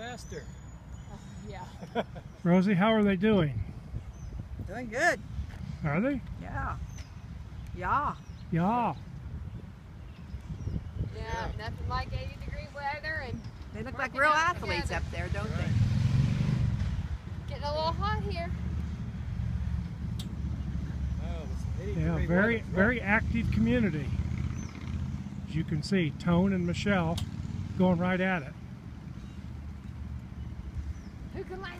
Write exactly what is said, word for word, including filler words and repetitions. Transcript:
faster. Oh, yeah. Rosie, how are they doing? Doing good. Are they? Yeah. Yeah. Yeah. Yeah, nothing like eighty degree weather and They look working like real out athletes together. up there, don't Right. Getting a little hot here. Oh, it's eighty Yeah, degree very, weather. very active community. As you can see, Tone and Michele going right at it. Who can last